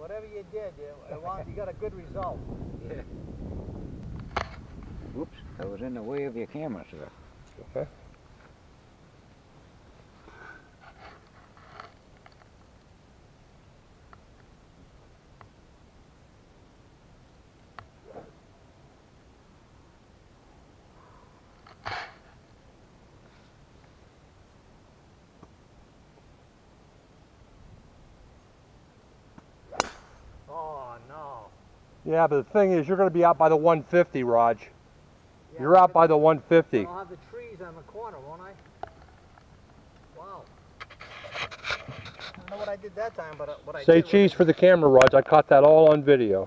Whatever you did, as long as you got a good result. Yeah. Oops, I was in the way of your camera, sir. Okay. Oh, no. Yeah, but the thing is, you're going to be out by the 150, Raj. Yeah, You're out by the 150. I'll have the trees on the corner, won't I? Wow. I don't know what I did that time, but what I Say did cheese for the camera, Raj. I caught that all on video.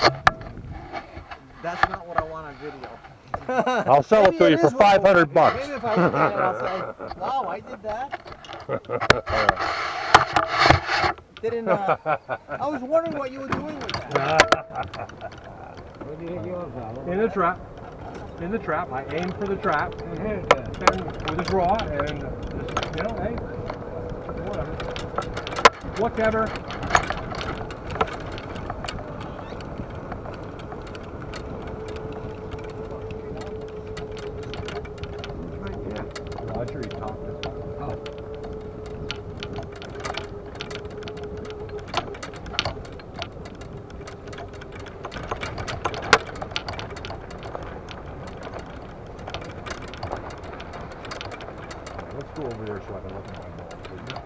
That's not what I want on video. I'll sell it to you for 500 bucks. Maybe if I look at it, I'll say, wow, I did that. Didn't, I was wondering what you were doing with that. Where did you hit yours, Howard? In the trap. In the trap. I aimed for the trap. And hit it then. And with a draw, and just, you know, hey, whatever. Whatever. Right there. Roger, he topped it. Oh. Let's go over there so I can look at my ball, will you?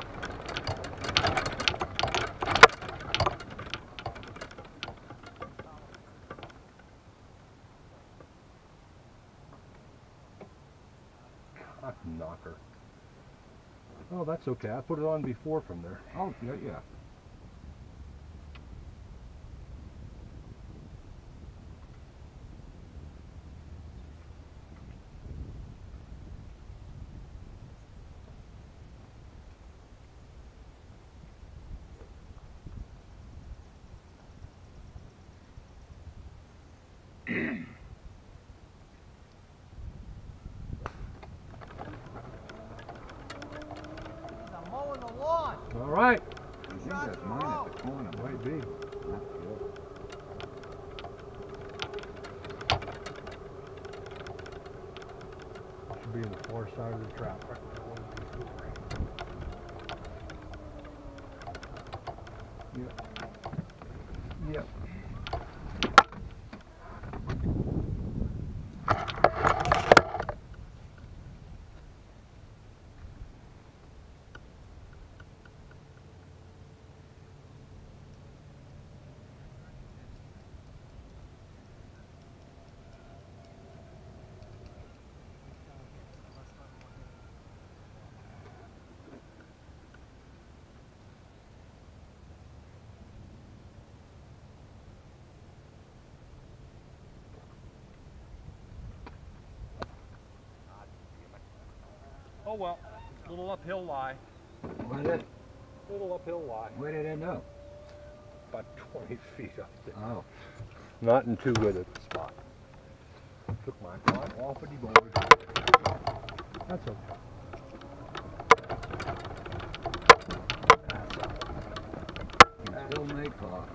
God, knocker. Oh, that's okay. I put it on before from there. Oh, yeah, yeah. I'm mowing the lawn. All right. I think that's mine at the corner. Might be. Not sure. Should be in the far side of the trap. Right where it was before. Yep. Yep. Oh well, little uphill lie. What is it? Little uphill lie. Where did it go? About 20 feet up there. Oh. Not in too good a spot. Took my clock off of the board. That's okay. You can still make clock.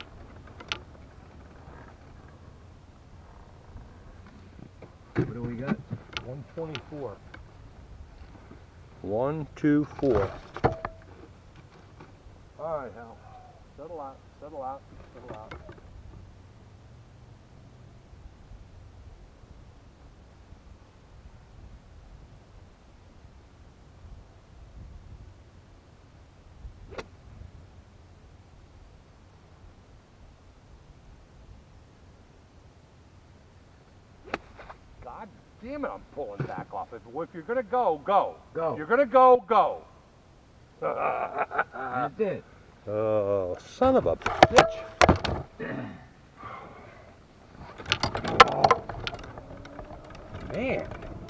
What do we got? 124. 124. All right, Hal. Settle out, settle out, settle out. God damn it, I'm pulling back off it. If you're gonna go, go. Go. You're gonna go, go. And it did. Oh, son of a bitch. Oh, man.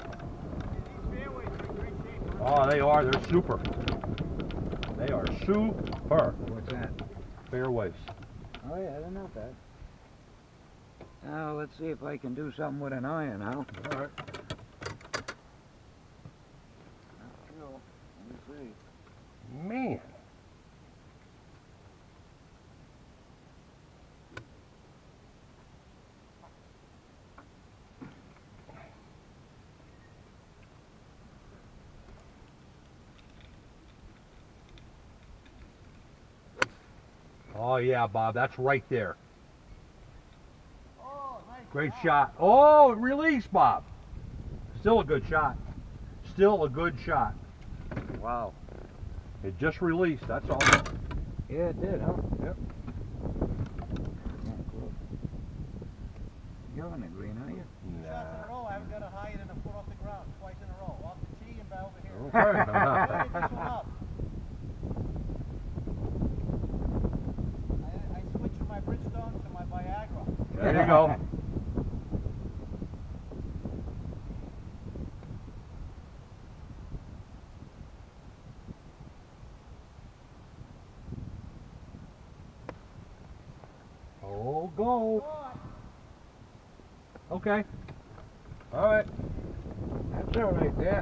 Oh, they are. They're super. They are super. What's that? Fairways. Oh yeah, they're not bad. Now let's see if I can do something with an iron, Hal. All right. Not sure. Let me see. Man. Oh yeah, Bob, that's right there. Oh, nice. Great shot. Oh, it released, Bob. Still a good shot. Still a good shot. Wow. It just released, that's all. Yeah, it did, huh? Yep. Yeah, cool. You're on the green, are you? Shots in a row, I haven't got it higher than a foot off the ground. Twice in a row. Off the tee and back over here. Okay. Gotta get this one up. I switched from my Bridgestone to my Viagra. There you go. Oh, go. Okay. All right. That's all right there.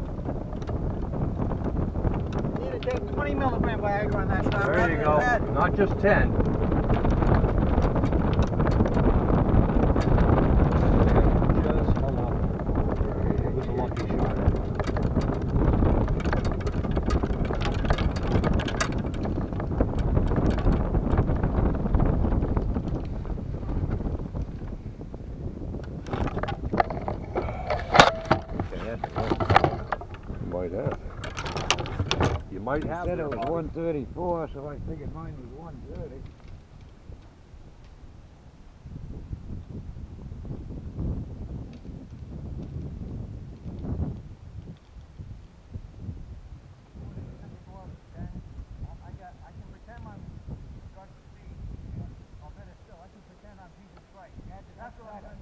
You need to take 20 milligram Viagra on that shot. There you go. Not just 10. Just hung up. It was a lucky shot. You might have. You might have. Said it was Bobby. 134, so I figured mine was 130. I can pretend I'm got speed. Or better still, I can pretend I'm Jesus Christ. That's what I got.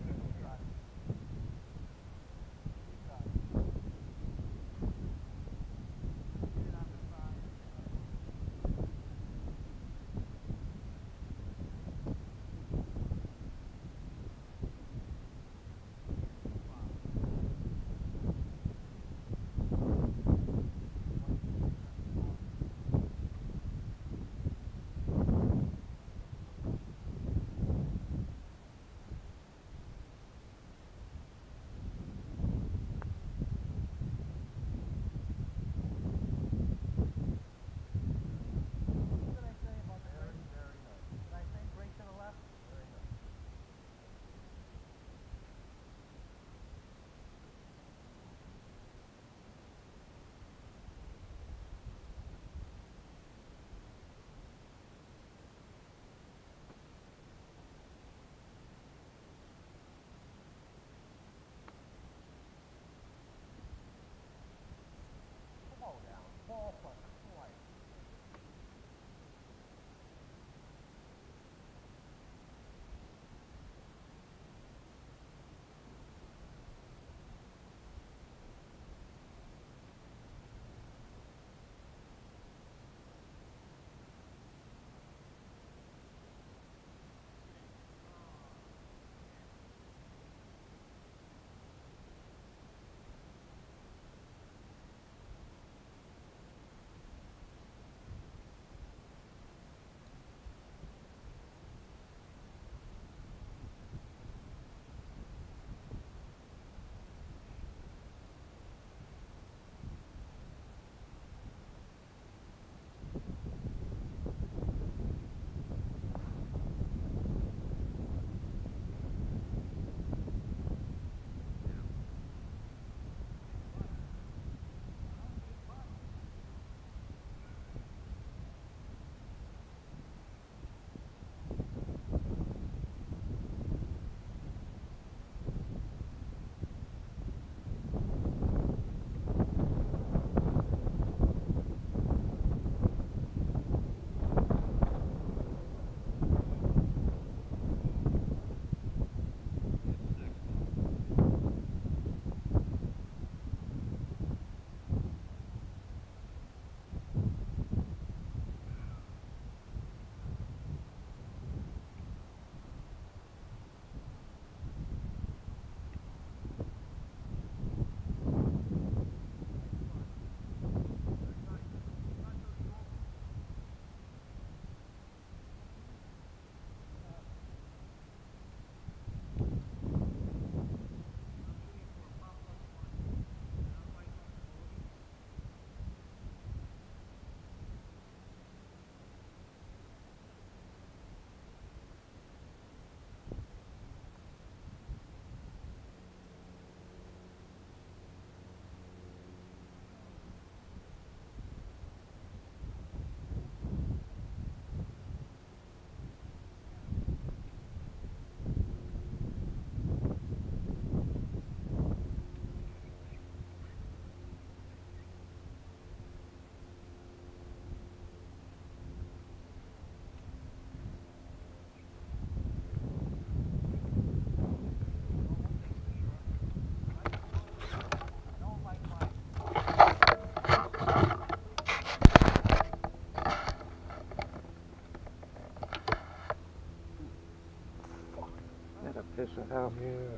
this will help.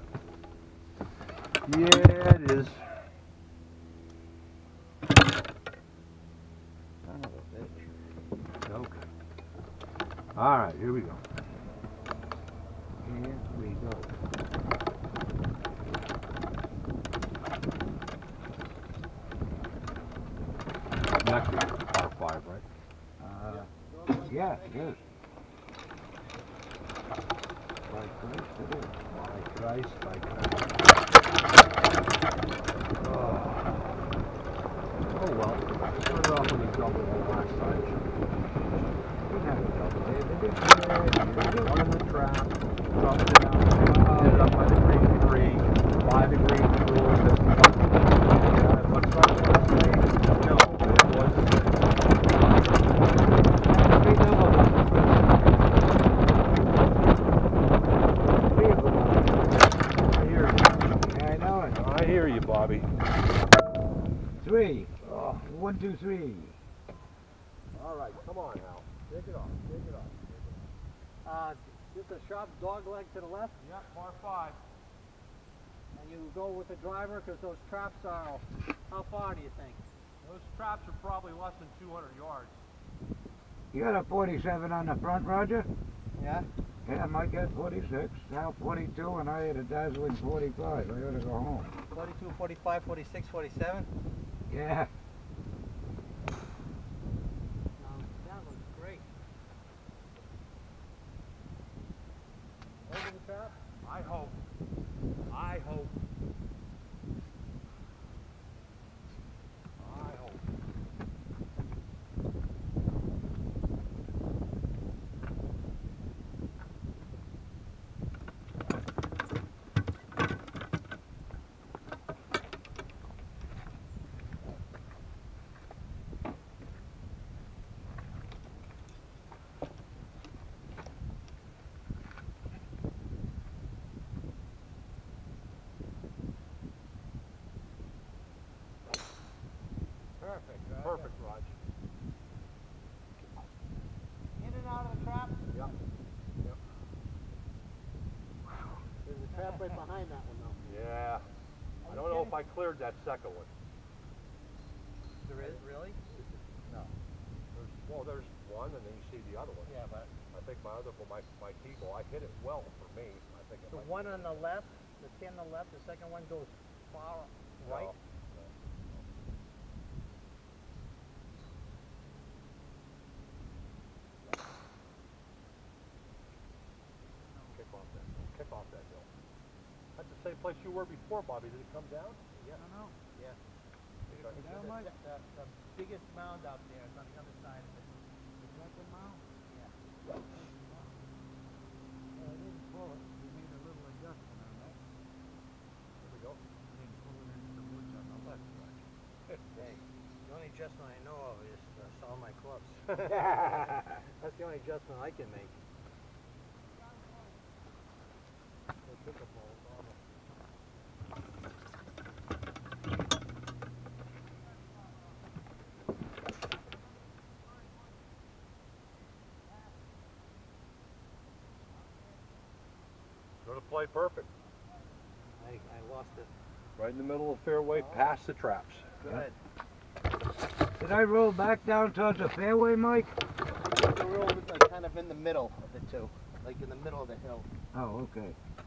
Yeah. Yeah, it is. Son of a bitch. Okay. All right, here we go. Here we go. Next is par 5, right? Yeah, it is. By Christ, it is. By Christ, by Christ. Oh well. Turn it off when you double the last side. We have a double, David. One in the trap, drop it down, get it up by the green tree, by the green floor, just what's that one say? No, it was I know it. I hear you, Bobby. 3. Oh, 1, 2, 3. All right, come on, Hal. Take it off, take it off. Just a sharp dog leg to the left. Yeah, par 5. And you go with the driver because those traps are, how far do you think? Those traps are probably less than 200 yards. You got a 47 on the front, Roger? Yeah. Yeah, Mike got 46, Sal 42, and I had a dazzling 45. I gotta go home. 42, 45, 46, 47? Yeah. That looks great. Over the trap? I hope. I hope. I hope. Perfect, Raj. In and out of the trap? Yep. Yep. There's a trap right behind that one though. Yeah. I don't know if I cleared that second one. There is, really? No. There's one, and then you see the other one. Yeah, but I think my key ball, I hit it well for me. I think it the might one on the left, the 10 on the left, the second one goes far right. No. Kick off that hill. That's the same place you were before, Bobby. Did it come down? Yeah. I don't know. Yeah. Did it come down, Mike? The biggest mound out there is on the other side of it. Is that the mount? Yeah. Well, I didn't pull it. We made a little adjustment on that. There we go. I didn't pull it into the woods on the left, Roger. Hey, the only adjustment I know of is sell my clubs. That's the only adjustment I can make. Going to play perfect. I lost it. Right in the middle of the fairway, past the traps. Good. Did I roll back down towards the fairway, Mike? The road was kind of in the middle of the two, like in the middle of the hill. Oh, okay.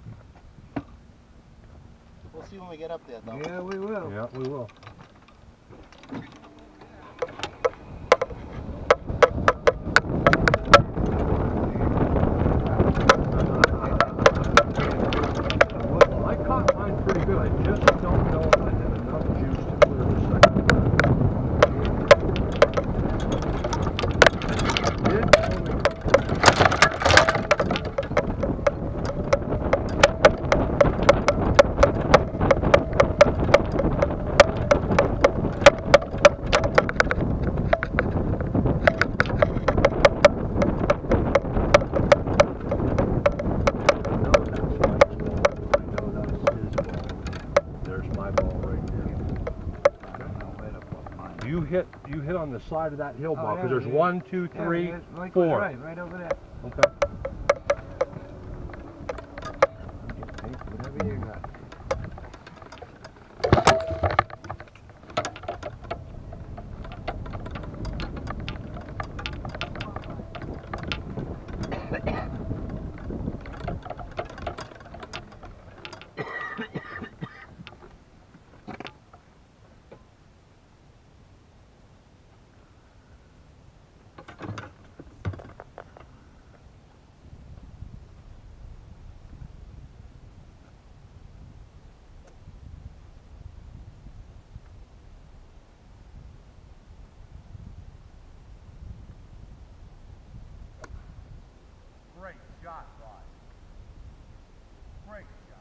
We'll see when we get up there, though. Yeah, we will. Yeah, we will. I caught mine pretty good. I just don't know if I had enough juice to clear the second one. You hit on the side of that hill ball because there's 1, 2, 3, 4. Right over there. Okay. Take whatever you got. Great shot, Rod. Great shot.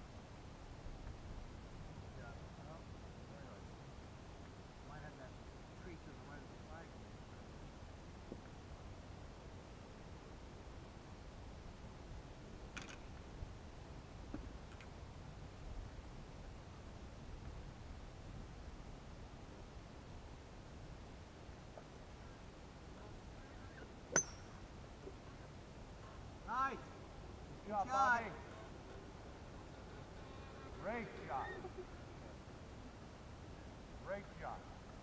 Yeah, well, very nice. Might have that tree to the right of the flag. Nice. Good job, shot. Bobby. Great shot. Great shot.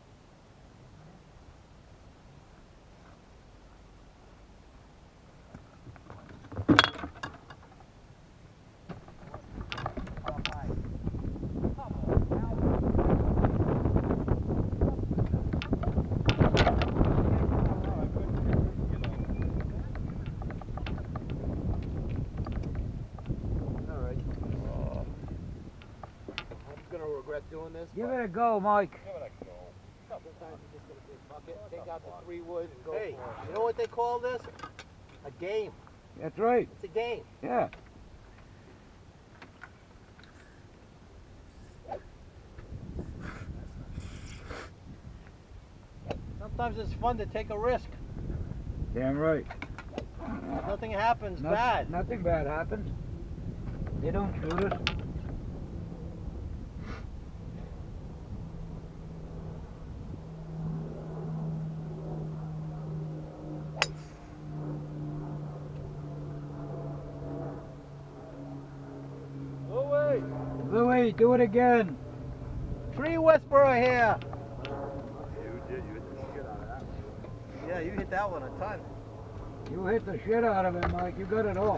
All right. Come on, now. All right. I'm gonna regret doing this. Give but it a go, Mike. Give it a go. Sometimes you just get a big bucket, take out the 3 wood, and go for it. You know what they call this? A game. That's right. It's a game. Yeah. Sometimes it's fun to take a risk. Damn right. Nothing happens Noth- bad. Nothing bad happens. They don't shoot us. Louie! Louie, do it again. Tree whisperer here. You did. You hit the shit out of that one. Yeah, you hit that one a ton. You hit the shit out of it, Mike. You got it all.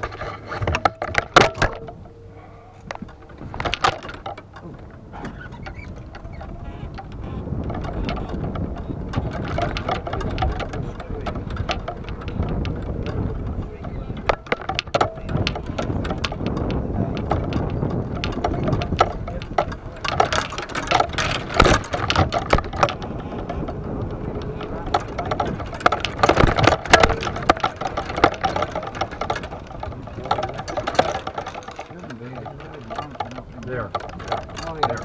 There. Oh, yeah.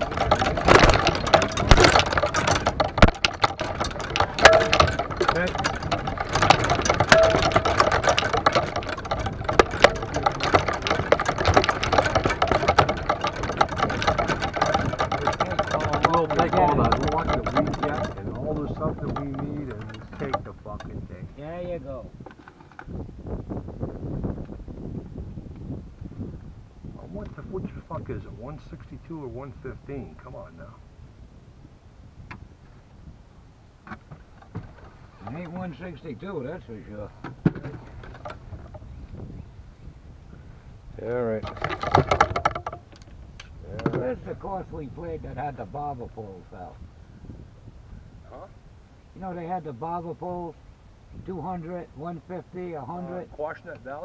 We'll take all the luck that we get and all the stuff that we need and just take the fucking thing. There you go. Which fuck is it? 162 or 115? Come on now. It ain't 162, that's for sure. All right. Where's the costly plate that had the barber poles out? Huh? You know, they had the barber poles, 200, 150, 100. Quashnet Valley?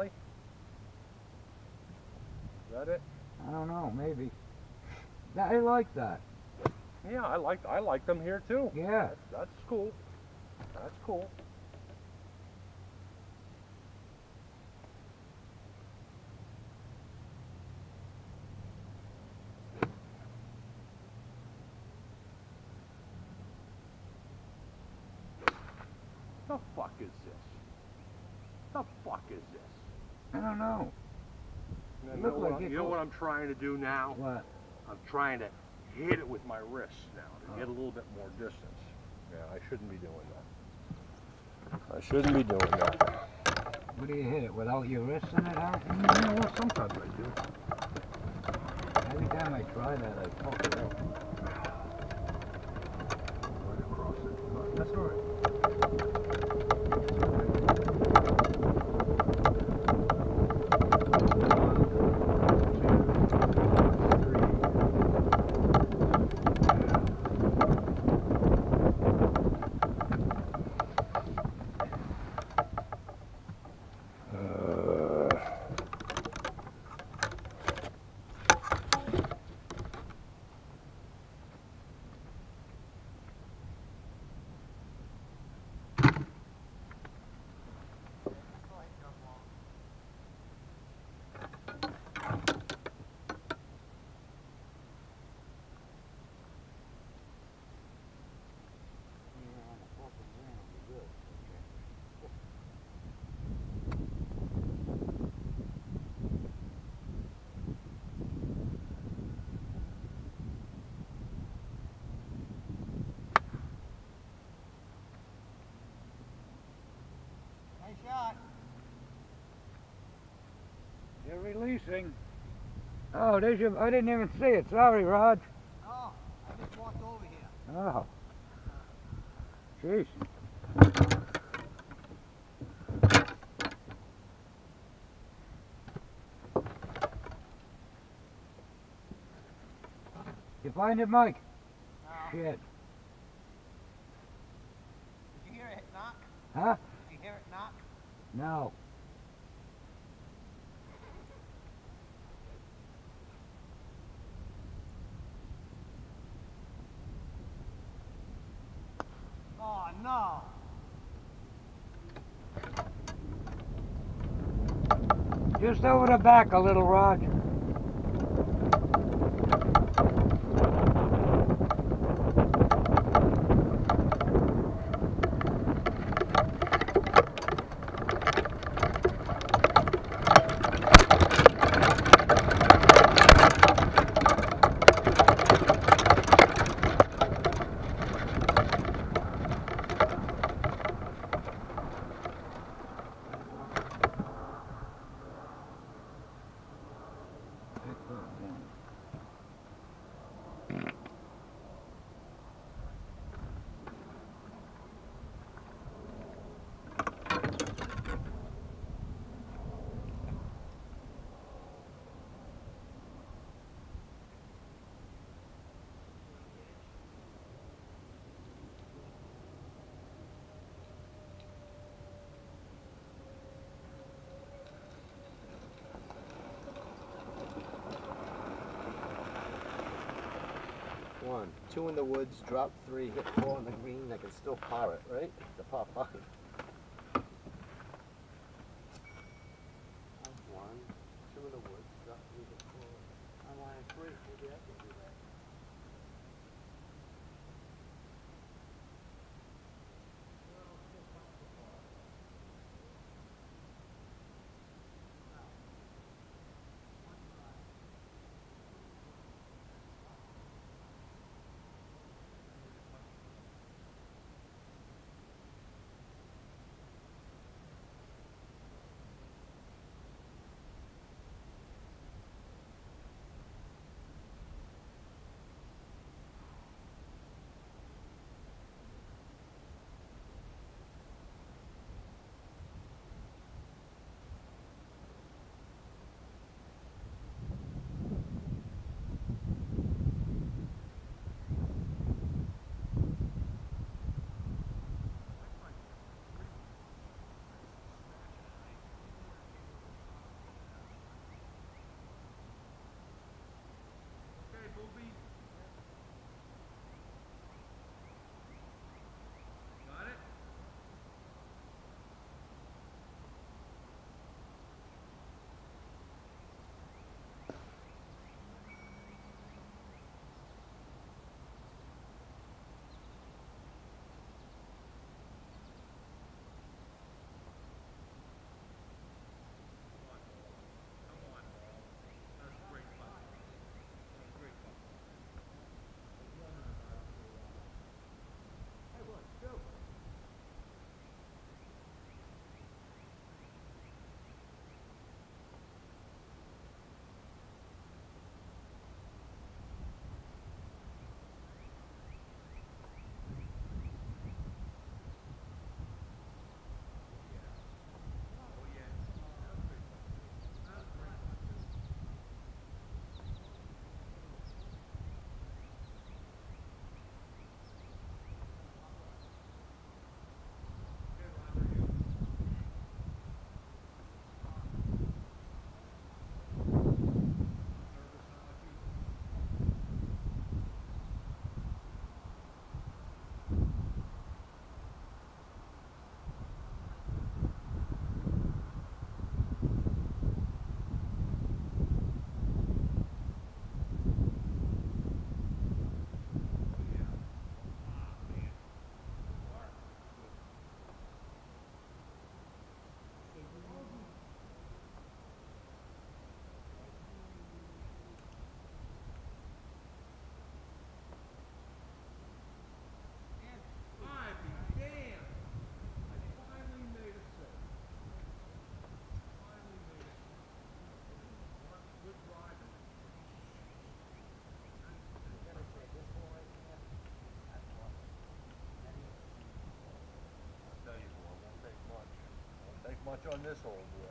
Is that it? I don't know, maybe. I like that. Yeah, I like them here too. Yeah. That's cool. That's cool. The fuck is this? The fuck is this? I don't know. Now, It looked like it you know goes- what I'm trying to do now? What? I'm trying to hit it with my wrists now to get a little bit more distance. Yeah, I shouldn't be doing that. I shouldn't be doing that. What do you hit it, without your wrists in it, huh? You know what? Sometimes I do. time I try that, I fuck it up. Right across it. But that's all right. Nice shot. You're releasing. Oh, there's your, I didn't even see it. Sorry, Raj. Oh, I just walked over here. Oh. Jeez. You find it, Mike? No. Shit. Did you hear it knock? Huh? Did you hear it knock? No. Oh, no. Just over the back a little, Raj. One, two in the woods, drop three, hit four on the green. I can still par it, right? The par five. One, two in the woods, drop three, hit four. On line three, maybe I can do that. much on this old boy.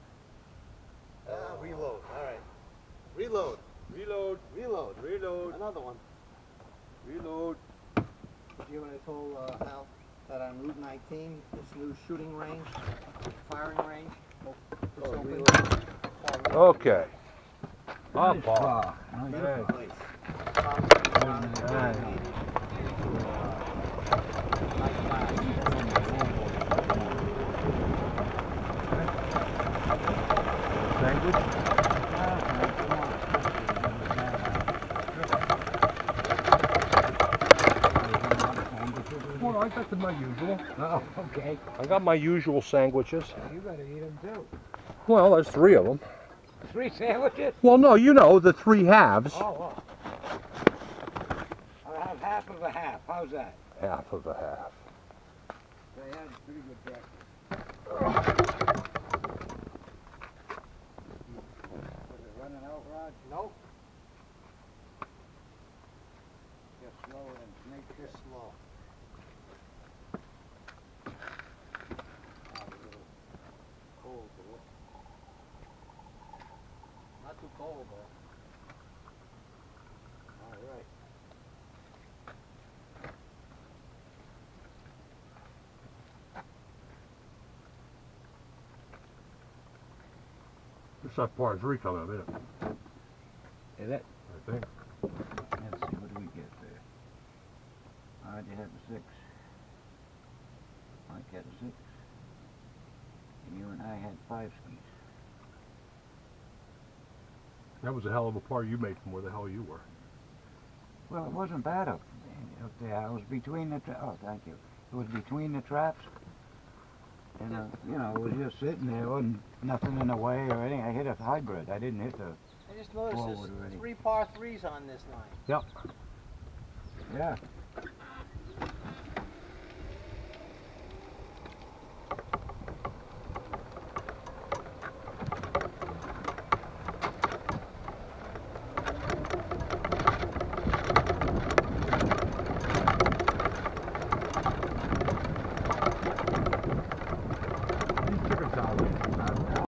Reload. All right. Reload. Reload. Reload. Reload. Another one. Reload. You and I told Hal that on Route 19, this new shooting range, firing range, it's open. Okay. Nice Bob. car. Beautiful Nice. place. Sandwich? Well, I got my usual. Oh, okay. I got my usual sandwiches. You gotta eat them too. Well, there's 3 of them. 3 sandwiches? Well, no, you know, the 3 halves. Oh, I'll have half of a half. How's that? Half of a half. They had pretty good breakfast. Was it running out, Rod? Nope. Just slow and make sure. Just slow. A little cold to look. Not too cold though. All right. It's that par 3 coming up, isn't it? Is it? I think. Let's see, what do we get there? How'd you have a 6? Mike had a 6. And you and I had 5 speeds. That was a hell of a par you made from where the hell you were. Well, it wasn't bad up there. I was between the oh, thank you. It was between the traps. And, you know, it was just sitting there. Wasn't nothing in the way or anything. I hit a hybrid. I didn't hit the... I just noticed Forward there's already. 3 par 3s on this line. Yep. Yeah.